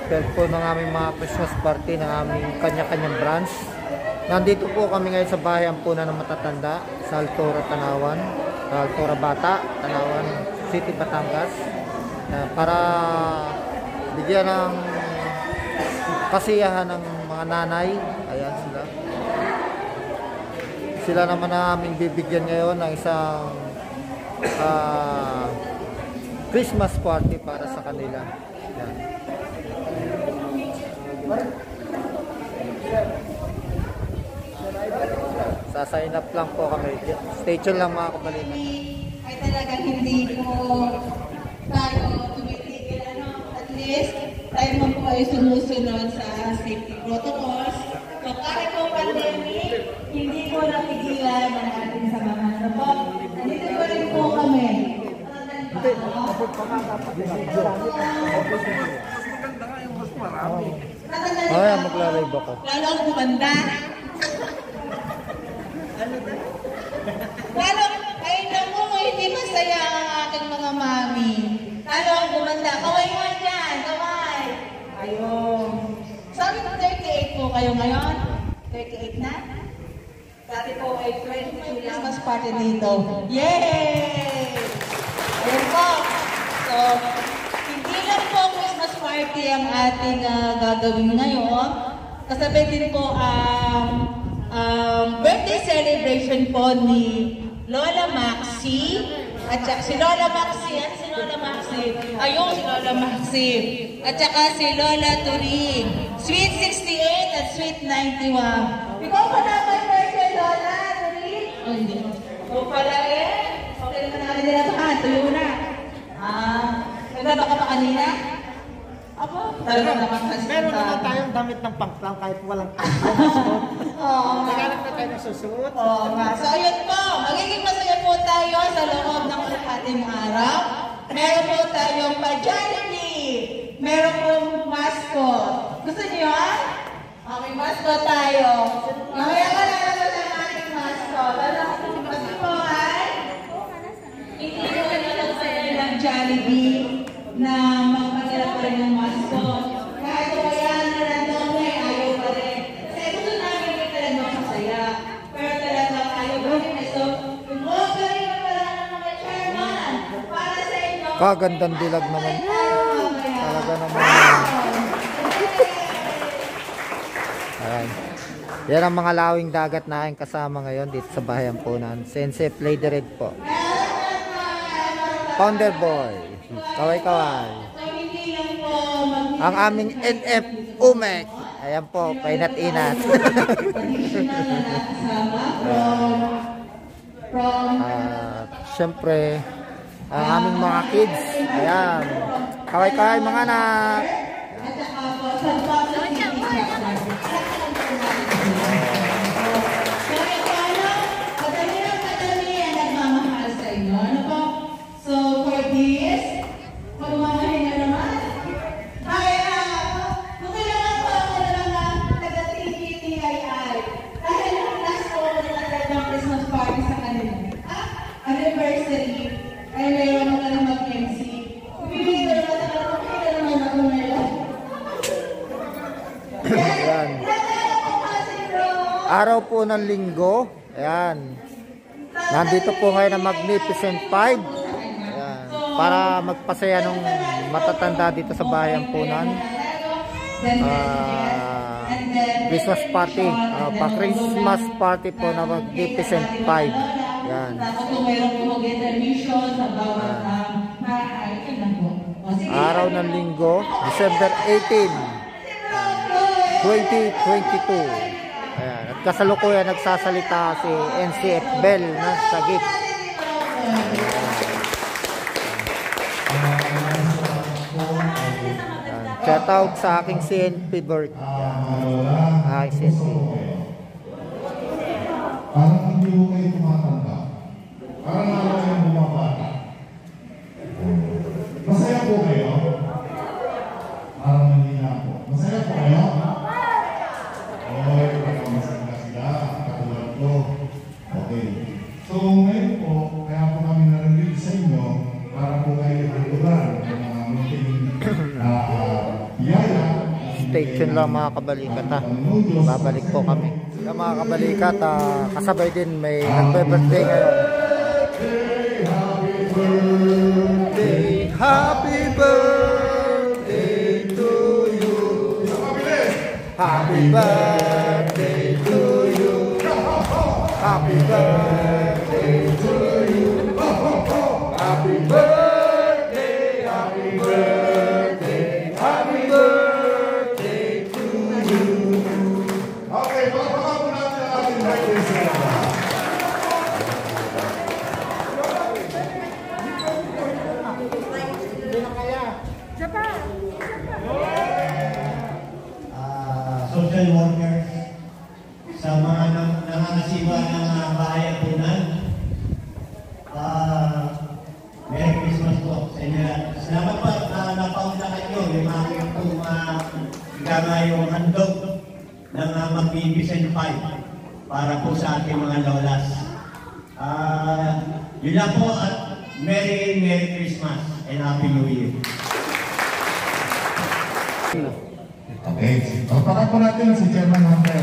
12 po ng aming mga Christmas party ng aming kanya-kanyang branch. Nandito po kami ngayon sa bahay Ampunan ng Matatanda sa Altora, Tanawan, Altora Bata, Tanawan City, Batangas, para bigyan ng kasiyahan ng mga nanay. Ayan sila. Sila naman na aming bibigyan ngayon ng isang Christmas party para sa kanila. Ayan. Sa-sign up lang po kami. Stay tuned lang mga kabalina. Ay talagang hindi po tayo tumitigil. At least tayo naman po ay sumusunod sa safety protocols. So kahit po pandemic, hindi po napigilan ang ating samahan. So po, nandito po rin po kami. Hindi, kapag ay, magla-live ako. Lalo ang kumanda. Lalo, ay naku, hindi masaya ang aking mga mami. Lalo ang kumanda. Kaway mo dyan, kaway. Ayun. Sabi ko 38 po kayo ngayon? 38 na? Dati po ay 22 Christmas party dito. Yay! Ayun po. So, hindi lang po Christmas party ang ating gagawin ngayon. Kasabay din po ang birthday celebration po ni Lola Maxi. At saka si Lola Maxi. At si Lola Maxi. Ayun, si Lola Maxi. At saka si Lola Turing. Sweet 68 at Sweet 91. Ikaw pa na may birthday, Lola Turing? Oh, hindi. O pala eh. Okay naman natin nila pa. Tuyo na. Nagbaba ka pa kanina? Apo, talaga naman kasi. Meron naman tayong damit ng pangplang kahit walang pangplang. Oo. Naghanap na tayo ng susuot. Oo nga. So ayun po, magiging masaya po tayo sa loob ng ating araw. Meron po tayong pa-Jollibee. Meron pong mascot. Gusto niyo yan? May mascot tayo. Mamaya ka lalabas ang ating mascot. Alam mo, kasi po ay hindi ko lang sa'yo ng Jollibee na magpasarap pa rin ng mascot. Kahit kawayan na lang may ayaw pa rin. Kasi gusto namin yung talagang masaya. Pero talagang ayaw pa rin. So, yung offering na pala ng mga chairman para sa inyo. Kagandang dilag naman. Talaga naman. Ayan. Yan ang mga lawing dagat na aking kasama ngayon dito sa bahay Ampunan. Sensei Play the Red po. Founder Boy. Kaway-kaway. Ang aming NF Umek. Ayan po, painat-inat. Siyempre, ang aming mga kids. Ayan. Kaway-kaway mga anak. Araw po ng linggo. Ayan. Nandito po ngayon ang Magnificent 5. Ayan. Para magpasaya ng matatanda dito sa bahay Ampunan. Christmas party. Pa-Christmas party po na Magnificent 5. Ayan. Araw ng linggo. December 18, 2022. Ayan. At kasalukuyan nagsasalita si NCF Bell na Sagip. Shout out sa aking CNP Bird. Aking CNP. Parang hindi ko kayo tumatanda. Parang ako kayo bumabata. Masaya po kayo? Parang hindi na po. Masaya po kayo? Masaya sila. Katulad ko. Okay. So ngayon po, kaya po kami narinig sa inyo para po kayo itulan ng mga munting yaya stay tuned lang mga kabalikat ha. Babalik po kami. Kaya mga kabalikat, kasabay din may nagbe-birthday ngayon. Happy birthday to you. Happy birthday to you. Happy birthday to you. Happy birthday, happy birthday, happy birthday to you. Okay, palakpakan po natin ang ating birthday celebrant. Social workers, sa mga nangangasiwa ng bahay at punan, Merry Christmas po sa inyo. Salamat po at napauna kayo. Yung aking pong yung handog ng Magnificent 5 para po sa ating mga lolas. Yun lang po at Merry Christmas and Happy New Year. Okay, palakpakan po natin si Chairman Hunter.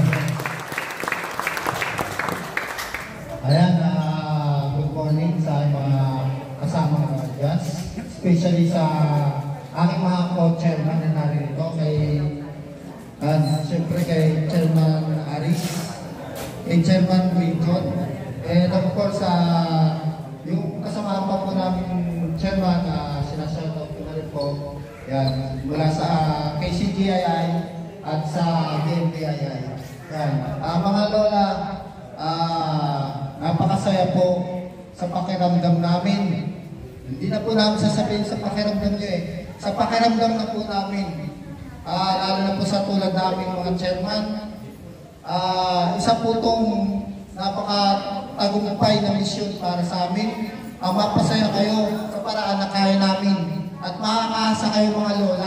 Ayan, good morning sa mga kasama mga guys, especially sa aking mga co-chairman na narito, siyempre kay Chairman Aris, kay Chairman Winton, and of course, yung kasama pa po namin Chairman, sinashout ko na rin po, yan, mula sa KCGII at sa BMPII. Yan, mga lola, napakasaya po sa pakiramdam namin. Hindi na po namin sasabihin sa pakiramdam nyo sa pakiramdam na po namin. Lalo na po sa tulad namin mga chairman. Isa po itong napakatagumpay na misyon para sa amin. Mapasaya kayo sa paraan na kaya namin. At makakaasa kayo mga lola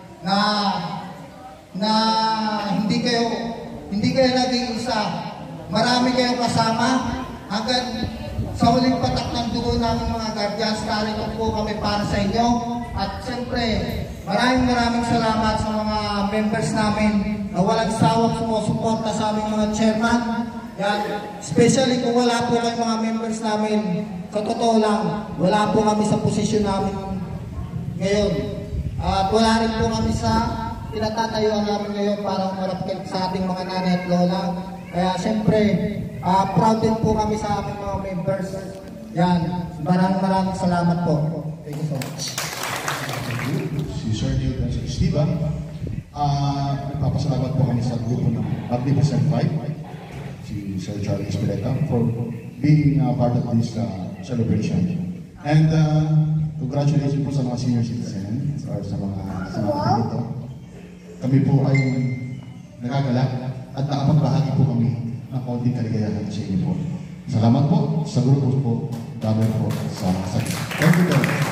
na hindi kayo naging isa. Marami kayong kasama hanggang sa huling patak ng dugo namin mga guardians. Narito po kami para sa inyo. At siyempre, maraming salamat sa mga members namin na walang sawang sumusuporta sa aming mga chairman. Yan. Especially kung wala po kayo mga members namin, sa totoo lang, wala po kami sa posisyon namin ngayon. At wala rin po kami sa pinatatayuan namin ngayon para umarap sa ating mga nanay at lola. Kaya siyempre, proud din po kami sa aming mga members. Yan, maraming salamat po. Thank you so much. Si Sir Neil and si Steve. Nagpapasalamat po kami sa grupo ng Magnificent 5, si Sir Charlie Espeleta, for being part of this celebration. And congratulations po sa mga senior citizens or sa mga kasama dito. Kami po ay nagagalak at nakapagbahagi po kami ng konting kaligayahan sa inyo po. Salamat po sa grupo po. Dami po sa sakit. Thank you very much.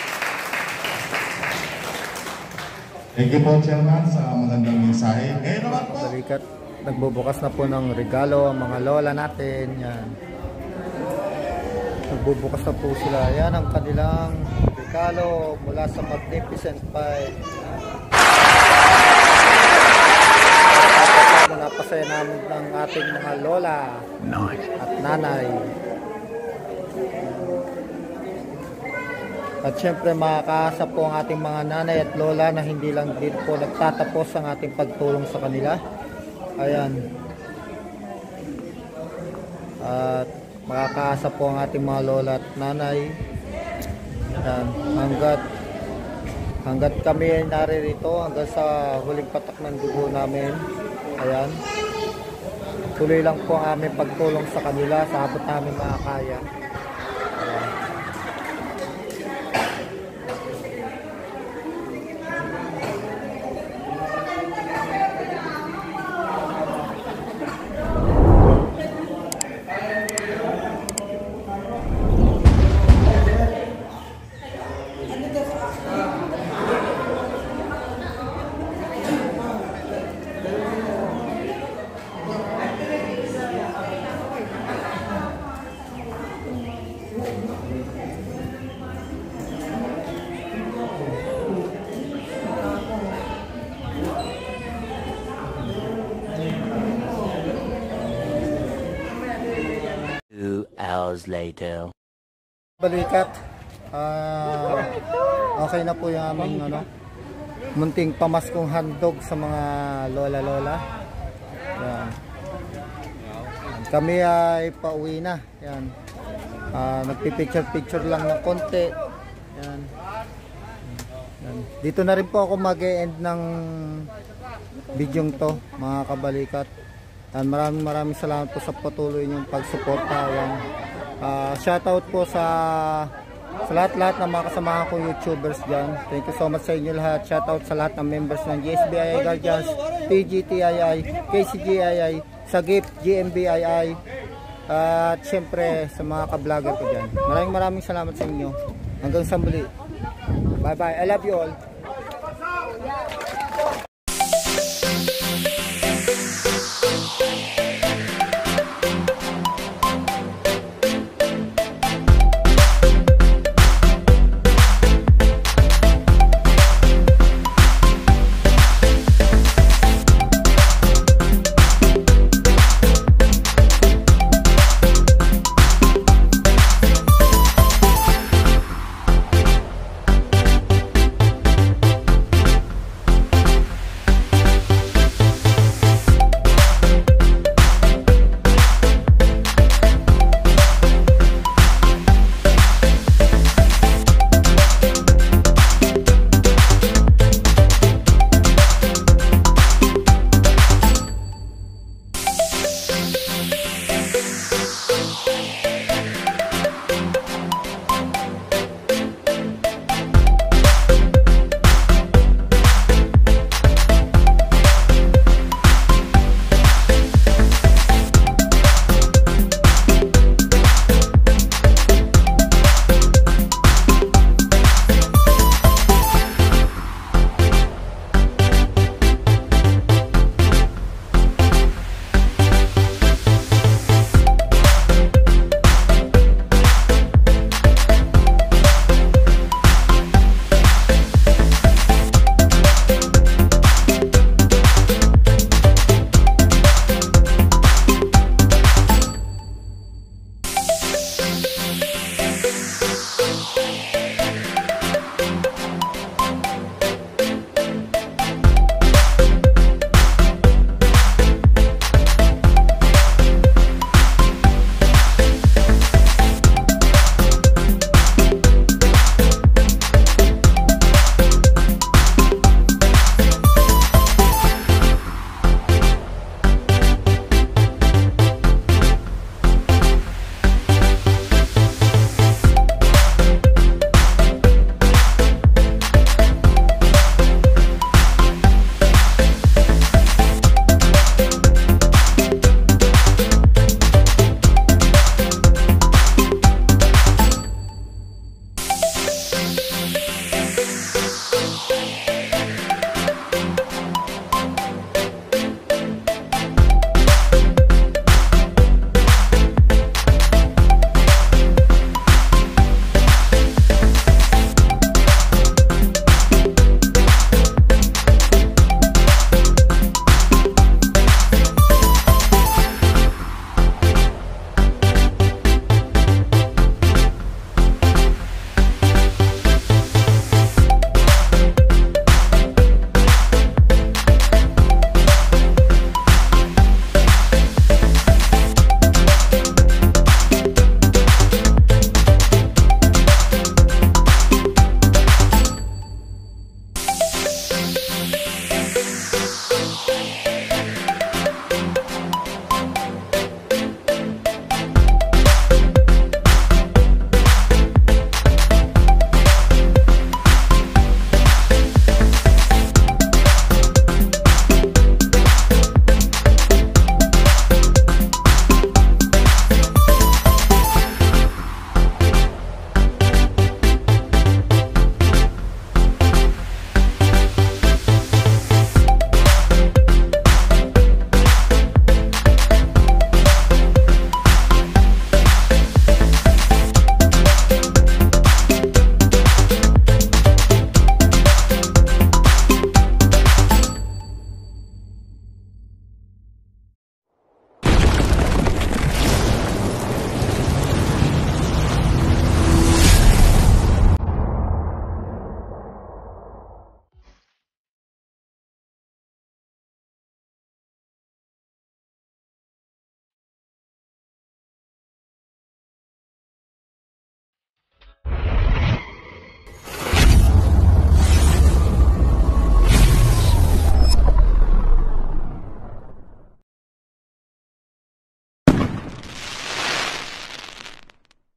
Thank you po, Chairman, sa magandang mensahe. Ngayon naman po. Balikat, nagbubukas na po ng regalo ang mga lola natin. Yan. Nagbubukas na po sila. Yan ang kanilang regalo mula sa Magnificent 5. Napasaya namin ng ating mga lola at nanay. At syempre makakaasa po ang ating mga nanay at lola na hindi lang din po nagtatapos ang ating pagtulong sa kanila. Ayan. At makakaasa po ang ating mga lola at nanay. Ayan. Hanggat kami ay naririto, hanggang sa huling patak ng dugo namin. Ayan. Tuloy lang po ang aming pagtulong sa kanila sa abot namin makakaya. Ayan. hours later. Balikat. Okay na po yung aming munting pamaskong handog sa mga lola-lola. Yan. Kami ay pauwi na. Yan. Nagpipicture-picture lang ng konti. Yan. Yan. Dito na rin po ako mag-e-end ng video to, mga kabalikat. Yan. Maraming salamat po sa patuloy niyong pagsuporta. Yan. Shoutout po sa lahat-lahat ng mga kasamahan kong YouTubers dyan. Thank you so much sa inyo lahat. Shoutout sa lahat ng members ng GSBII Guardians, PGTII, KCGII, Sagip, GMBII, at syempre sa mga ka-vlogger ko dyan. Maraming salamat sa inyo. Hanggang sa muli. Bye bye. I love you all.